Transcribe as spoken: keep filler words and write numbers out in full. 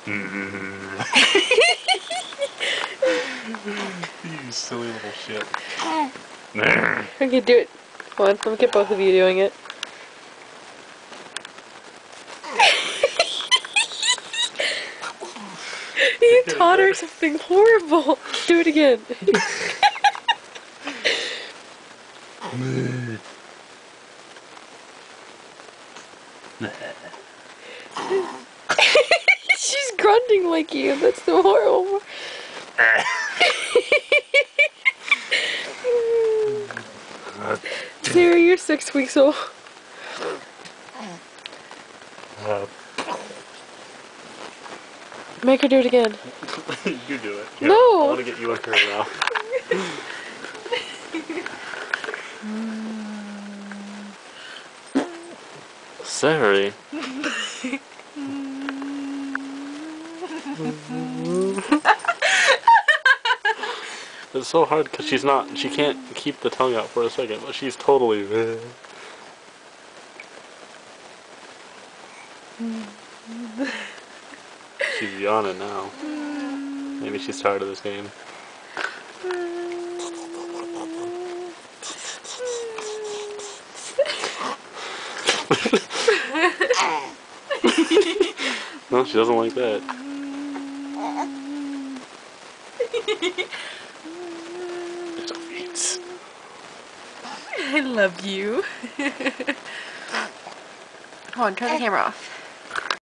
You silly little shit. Okay, do it. Come on, let me get both of you doing it. You taught her something horrible. Do it again. She's grunting like you. That's so horrible. Sery, you're six weeks old. Uh, Make her do it again. You do it. Yeah, No! I want to get you in her mouth. Sery. It's so hard because she's not, she can't keep the tongue out for a second, but she's totally. She's yawning now. Maybe she's tired of this game. No, she doesn't like that. I love you. Come on, turn the camera off.